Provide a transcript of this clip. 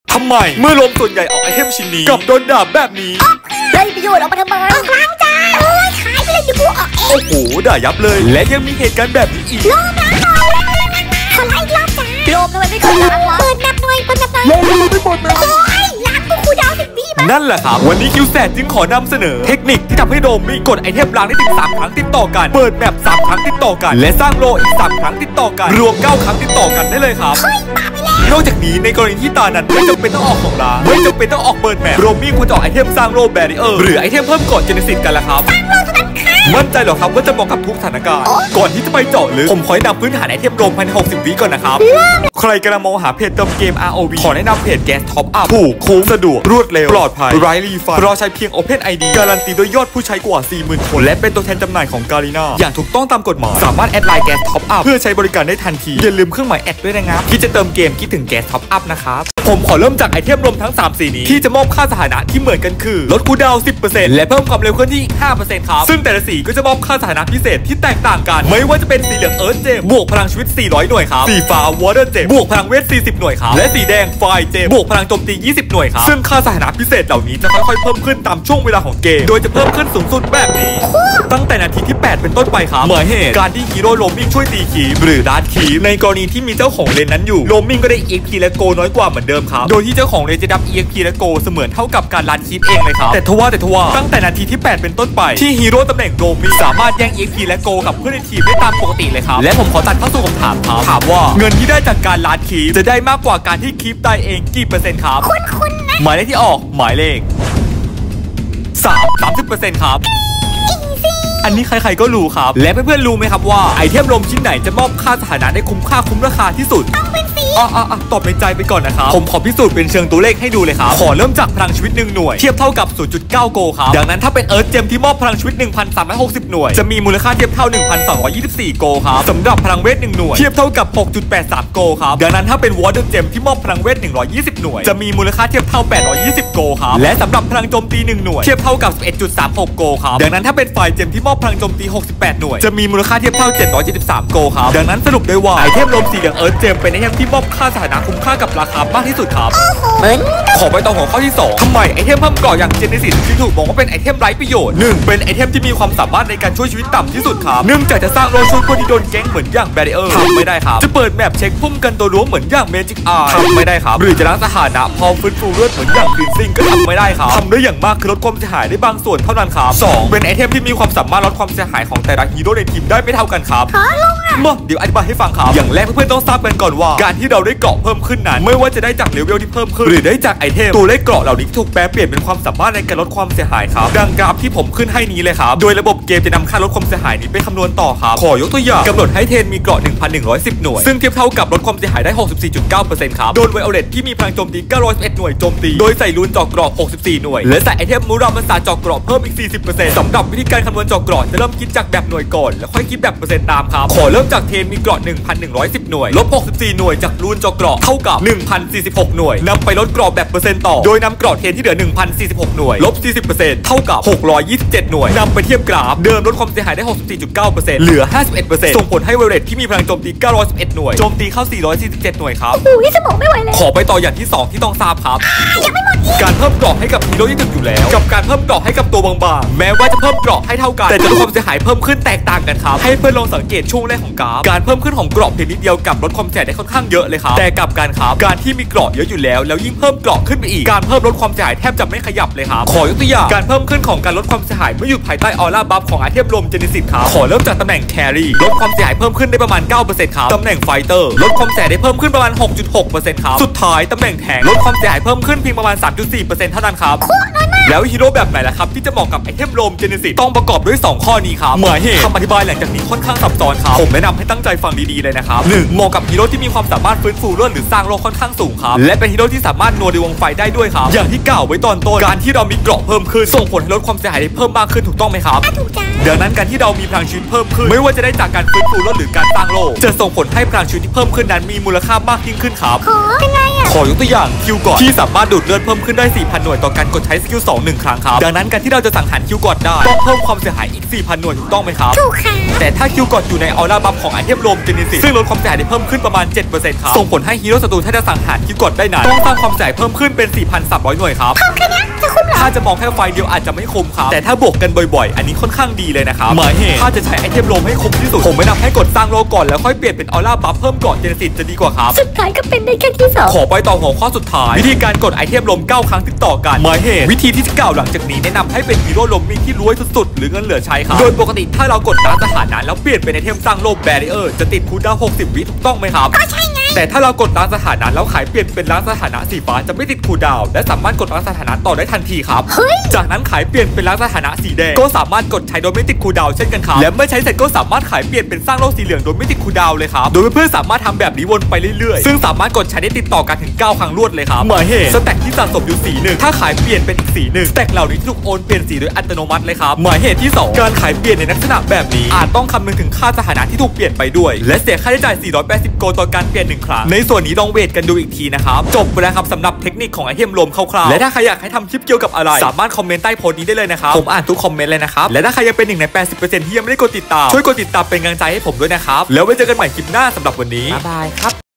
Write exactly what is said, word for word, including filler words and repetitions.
ทำไมเมื่อลมส่วนใหญ่ออกไอเทมชิ้นนี้กับโดนด่าแบบนี้ได้ประโยชน์ออกมาทำไมออกล้างจานเอ้ยขายไปเลยเดี๋ยวกูออกเองโอ้โหด่ายับเลยและยังมีเหตุการณ์แบบนี้อีกรอบล้างหน่อยขอไล่รอบจ้าโยมทำไมไม่ขอล้างวะเปิดนับหน่อยเปิดนับหน่อยลงไม่หมดนะโอ้ยล้างกูคูดาวสิบวิมานั่นแหละครับวันนี้คิวแสดจึงขอนำเสนอเทคนิคที่ทำให้โดมมีกดไอเทมล้างได้ถึงสามครั้งติดต่อกันเปิดแมปสามครั้งติดต่อกันและสร้างโลอีกสามครั้งติดต่อกันรวมเก้าครั้งติดต่อกันได้เลยครับเฮ้ยมาไปแล้วนอกจากนี้ในกรณีที่ตานั้นไม่จำเป็นต้องออกของล้างไม่จำเป็นต้องออกเปิดแมปโรมมิ่งควรจะออกไอเทมสร้างโลแบรีเออร์หรือไอเทมเพิ่มกดเจเนซิสกันละครับมั่นใจเหรอครับว่าจะเหมาะกับทุกสถานการณ์ก่อนที่จะไปเจาะลึกผมขอแนะนำพื้นฐานไอเทมโรมภายในหกสิบวิก่อนนะครับใครกำลังมองหาเพจเติมเกม อาร์ โอ วี ขอแนะนำเพจแก๊สท็อปอัพถูกคุ้มสะดวกรวดเร็วปลอดภัยไร้รีฟันรอใช้เพียง Open ไอ ดี การันตีด้วยยอดผู้ใช้กว่า สี่หมื่น คนและเป็นตัวแทนจำหน่ายของการีนาอย่างถูกต้องตามกฎหมายสามารถแอดไลน์แก๊สท็อปอัพเพื่อใช้บริการได้ทันทีอย่าลืมเครื่องหมายแอดด้วยนะครับที่จะเติมเกมคิดถึงแก๊สท็อปอัพนะครับผมขอเริ่มจากไอเทมรวมทั้งสามสีนี้ที่จะมอบค่าสถานะที่เหมือนกันคือลดคูลดาวน์ สิบเปอร์เซ็นต์ และเพิ่มความเร็วเคลื่อนที่ ห้าเปอร์เซ็นต์ ครับซึ่งแต่ละสีก็จะมอบค่าสถานะพิเศษที่แตกต่างกันไม่ว่าจะเป็นสีเหลืองเอิร์ธเจมบวกพลังชีวิตสี่ร้อยหน่วยครับสีฟ้าวอเตอร์เจมบวกพลังเวทสี่สิบหน่วยครับและสีแดงไฟเจมบวกพลังโจมตียี่สิบหน่วยครับซึ่งค่าสถานะพิเศษเหล่านี้จะค่อยๆเพิ่มขึ้นตามช่วงเวลาของเกมโดยจะเพิ่มขึ้นสูงสุดแบบนี้ตั้งแต่นาทีที่แปดเป็นต้นไปครับหมายเหตุการที่ฮีโร่โรมมิ่งช่วยตีคีบหรือดาร์ทคีบในกรณีที่มีเจ้าของเลนนั้นอยู่โรมมิ่งก็ได้ อี เอ็ก พี และโกน้อยกว่าเหมือนเดิมครับโดยที่เจ้าของเลนจะดับ อี เอ็ก พี และโกเสมือนเท่ากับการลัดคีบเองเลยครับแต่ทว่าแต่ทว่าตั้งแต่นาทีที่แปดเป็นต้นไปที่ฮีโร่ตำแหน่งโรมมิ่งสามารถแย่ง อี เอ็ก พี และโกกับเพื่อนในทีมได้ตามปกติเลยครับและผมขอตัดเข้าสู่คำถามครับถามว่าเงินที่ได้จากการลัดคีบจะได้มากกว่าการที่คีบตายเองกี่เปอร์เซ็นต์ครับคุณๆนะหมายเลขที่ออกหมายเลขสาม สามสิบเปอร์เซ็นต์ ครับอันนี้ใครๆก็รู้ครับและเพื่อนๆรู้ไหมครับว่าไอเทมลมชิ้นไหนจะมอบค่าสถานะได้คุ้มค่าคุ้มราคาที่สุดต้องเป็นสีอ๋อๆตอบในใจไปก่อนนะครับผมขอพิสูจน์เป็นเชิงตัวเลขให้ดูเลยครับขอเริ่มจากพลังชีวิตหนึ่งหน่วยเทียบเท่ากับ ศูนย์จุดเก้า โกครับดังนั้นถ้าเป็นเอิร์ธเจมที่มอบพลังชีวิต หนึ่งพันสามร้อยหกสิบ หน่วยจะมีมูลค่าเทียบเท่า หนึ่งพันสองร้อยยี่สิบสี่ โกครับสำหรับพลังเวทหนึ่งหน่วยเทียบเท่ากับ หกจุดแปดสาม โกครับดังนั้นถ้าเป็นวอเตอร์เจมที่มอบพลังเวทหนึ่งร้อยยี่สิบหน่วยจะมีมูลค่าเทียบเท่าแปดร้อยยี่สิบ โกครับและสำหรับพลังโจมตีหนึ่งหน่วยเทียบเท่ากับ สิบเอ็ดจุดสามหก โกครับดังนั้นถ้าเป็นไฟเจมที่มอบพลังโจมตีหกสิบแปดหน่วยจะมีมูลค่าเทียบเท่าเจ็ดร้อยเจ็ดสิบสาม โกครับดังนั้นสรุปได้ว่าไอเทมลมสีเหลืองเอิร์ธเจมเป็นไอเทมที่มอบค่าสถานะคุ้มค่ากับราคามากที่สุดครับขอไปต่อหัวข้อที่สองทำไมไอเทมเพิ่มเกราะอย่างเจเนซิสจึงถูกมองว่าเป็นไอเทมไร้ประโยชน์หนึ่งเป็นไอเทมที่มีความสามารถในการช่วยชีวิตต่ำที่สุดครับเนื่องจากจะสร้างโลช่วยคนที่โดนแก๊งเหมือนอย่างแบรีเออร์ทำไม่ได้ครับจะเปิดแมปเช็คพุ่มกันตัวรั้วเหมือนอย่างเมจิกอาร์ทำไม่ได้ครับหรือจะล้างสถานะพอฟื้นฟูเลือดเหมือนอย่างกรีนซิงก็ทำไม่ได้ครับทำได้อย่างมากคือลดความเสียหายได้บางส่วนเท่านั้นครับสองเป็นไอเทมที่มีความสามารถลดความเสียหายของแต่ละฮีโร่ในทีมได้ไม่เท่ากันครับมาเดี๋ยวอธิบายให้ฟังครับอย่างแรกเพื่อนๆต้องทราบกันก่อนว่าการที่เราได้เกราะเพิ่มขึ้นนั้นไม่ว่าจะได้จากเลเวลที่เพิ่มขึ้นหรือได้จากไอเทมตัวเลขเกราะเหล่านี้ถูกแปลเปลี่ยนเป็นความสามารถในการลดความเสียหายครับดังกราฟที่ผมขึ้นให้นี้เลยครับโดยระบบเกมจะนำค่าลดความเสียหายนี้ไปคำนวณต่อครับขอยกตัวอย่างกำหนดให้เทนมีเกราะ หนึ่งพันหนึ่งร้อยสิบ หน่วยซึ่งเทียบเท่ากับลดความเสียหายได้ หกสิบสี่จุดเก้าเปอร์เซ็นต์ ครับโดนไวโอเลตที่มีพลังโจมตีเก้าร้อยสิบเอ็ดหน่วยโจมตีโดยใส่รูนเจาะเกราะหกสิบสี่หน่วยและใส่ไอเทมมูรามันสาเจาะเกราะเพิ่มอีก สี่สิบเปอร์เซ็นต์ สำหรับวิธีการคำนวณเจาะเกราะจะเริ่มคิดจากแบบหน่วยก่อนแล้วค่อยคิดแบบเปอร์เซ็นต์ตามครับขอเริ่มจากเทนมีเกราะ หนึ่งพันหนึ่งร้อยสิบ หน่วยลบหกสิบสี่หน่วยจากรูนเจาะเกราะเท่ากับ หนึ่งพันสี่สิบหก หน่วยนำไปลดเกราะแบบเปอร์เซ็นต์ต่อโดยนำเกราะเทนที่เหลือ หนึ่งพันสี่สิบหก หน่วยลบ สี่สิบเปอร์เซ็นต์ เท่ากับหกร้อยยี่สิบเจ็ดหน่วยนำไปเทียบกราฟเดิมลดความเสียหายได้ หกสิบสี่จุดเก้าเปอร์เซ็นต์ เหลือ ห้าสิบเอ็ดเปอร์เซ็นต์ ส่งผลให้เวเลตที่มีพลังโจมตีเก้าร้อยสิบเอ็ดหน่วยโจมตีเข้าสี่ร้อยสี่สิบเจ็ดหน่วยครับโอ้ยสมองไม่ไหวเลยขอไปต่ออย่างที่สองที่ต้องทราบครับยังไม่หมดอีกการเพิ่มเกราะให้กับฮีโร่ที่ถึกอยู่แล้วกับการเพิ่มเกราะให้กับตัวบางๆแม้ว่าจะเพิ่มเกราะให้เท่ากันแต่จะลดความเสียหายเพิ่มขึ้นแตกต่างกันครับให้เพื่อนลองสังเกตช่วงแรกของกราฟการเพิ่มขึ้นของเกราะเพียงนิดเดียวกับลดความเสียหายได้ค่อนข้างเยอะเลยครับแต่กับการครับการที่มีเกราะเยอะอยู่แล้วแล้วยิ่งเพิ่มเกราะขึ้นไปอีกการเพิ่มลดความเสียหายแทบจะไม่ขยับเลยครับขอยกตัวอย่างการเพิ่มขึ้นของการลดความเสียหายเมื่ออยู่ภายใต้ออร่าบัฟของไอเทมลมเจเนซิสครับขอเริ่มจากตำแหน่งแครี่ลดความเสียหายเพิ่มขึ้นได้ประมาณ เก้าเปอร์เซ็นต์ ครับตำแหน่งไฟเตอร์ลดความเสียหายได้เพิ่มขึ้นประมาณ หกจุดหกเปอร์เซ็นต์ ครับสุดท้ายตำแหน่งแทงลดความเสียหายเพิ่มขึ้นเพียงประมาณ สามจุดสี่เปอร์เซ็นต์ เท่านั้นครับแล้วฮีโร่แบบไหนล่ะครับที่จะเหมาะกับไอเทมลมเจเนซิสต้องประกอบด้วยสองข้อนี้ครับหมายเหตุคำอธิบายหลังจากนี้ค่อนข้างซับซ้อนครับผมแนะนำให้ตั้งใจฟังดีๆเลยนะครับหนึ่งเหมาะกับฮีโร่ที่มีความสามารถฟื้นฟูเลือดหรือสร้างโลค่อนข้างสูงครับและเป็นฮีโร่ที่สามารถนัวในวงไฟได้ด้วยครับอย่างที่กล่าวไว้ตอนต้นการที่เรามีเกราะเพิ่มขึ้นส่งผลให้ลดความเสียหายได้เพิ่มมากขึ้นถูกต้องไหมครับถูกจ้ะดังนั้นการที่เรามีพลังชีวิตเพิ่มขึ้นไม่ว่าจะได้จากการฟื้นฟูเลือดหรือการสร้างโลจะส่งผลให้พลังชีวิตที่เพิ่มขึ้นนั้นมีมูลค่ามากยิ่งขึ้นครับขอยังไงอ่ะขอยกตัวอย่างคิวก่อนที่สามารถดูดเลือดเพิ่มขึ้นได้ สี่พัน หน่วยต่อการกดใช้สกิลสองหนึ่งครั้งครับดังนั้นการที่เราจะสังหารคิวกอดได้ต้องเพิ่มความเสียหายอีก สี่พัน หน่วยถูกต้องไหมครับถูกค่ะแต่ถ้าคิวกอดอยู่ในออร่าบัฟของไอเทมโรมเจเนซิสซึ่งลดความเสียหายได้เพิ่มขึ้นประมาณ เจ็ดเปอร์เซ็นต์ ครับส่งผลให้ฮีโร่ศัตรูถ้าจะสังหารคิวกอดได้นานต้องสร้างความเสียหายเพิ่มขึ้นเป็น สี่พันสามร้อย หน่วยครับเพิ่มแค่นี้จะคุ้มเหรอถ้าจะมองแค่ไฟเดียวอาจจะไม่คุ้มครับแต่ถ้าบวกกันบ่อยๆอันนี้ค่อนข้างดีเลยนะครับหมายเหตุถ้าจะใช้ไอเทมโรมให้คุ้มที่สุดผมไม่นำให้กดสร้างโลก่อนแล้วค่อยเปลี่ยนเป็นออร่าบัฟเพิ่มก่อนเจเนซิสจะดีกว่าครับสุดท้ายก็เป็นได้แค่ที่สองขอไปต่อหัวข้อสุดท้ายวิธีการกดไอเทมลมเก้าครั้งติดต่อกันหมายเหตุวิธีที่จะกล่าวหลังจากนี้แนะนำให้เป็นฮีโร่ลมมิ่งที่รวยสุดๆหรือเงินเหลือใช้ครับโดยปกติถ้าเรากดร้านสถานะแล้วเปลี่ยนเป็นไอเทมสร้างโลมแบรีเออร์จะติดคูลดาวน์หกสิบวิถูกต้องไหมครับก็ใช่ไงแต่ถ้าเรากดร้านสถานะแล้วขายเปลี่ยนเป็นร้านสถานะสีฟ้าจะไม่ติดคูลดาวน์และสามารถกดร้านสถานะต่อได้ทันทีครับจากนั้นขายเปลี่ยนเป็นร้านสถานะสีแดงก็สามารถกดใช้โดยไม่ติดคูลดาวน์เช่นกันครับและเมื่อใช้เสร็จก็สามารถขายเปลี่ยนเป็นสร้างโลกสีเหลืองโดยไม่ติดคูลดาวน์เลยครับโดยเพื่อนๆสามารถทำแบบนี้วนไปเรื่อยๆซึ่งสามารถกดใช้ได้ติดต่อกันถึงเก้าครั้งรวดเลยครับหมายเหตุสแต็กที่สะสมอยู่สีหนึ่งถ้าขายเปลี่ยนเป็นอีกสีหนึ่งสแต็กเหล่านี้ถูกโอนเปลี่ยนสีโดยอัตโนมัติเลยครับหมายเหตุที่สองการขายเปลี่ยนในลักษณะแบบนี้อาจต้องคำนึงถึงค่าสถานะที่ถูกเปลี่ยนไปด้วยและเสียค่าใช้จ่ายสี่ร้อยแปดสิบโกลต่อการเปลี่ยนหนึ่งครั้งในส่วนนี้ลองเวทกันดูอีกทีนะครับจบไปแล้วครับสำหรับเทคนิคของไอเทมรวมคร่าวๆและถ้าใครอยากให้ทำคลิปเกี่ยวกับอะไรสามารถคอมเมนต์ใต้โพสต์นี้ได้เลยนะครับผมอ่านทุกคอมเมนต์เลยนะครับและถ้าใครยังเป็นหนึ่งใน แปดสิบเปอร์เซ็นต์ ที่ยังไม่ได้กดติดตามช่วยกดติดตามเป็นกำลังใจให้ผมด้วยนะครับแล้วไว้เจอกันใหม่คลิปหน้าสำหรับวันนี้บ๊ายบายครับ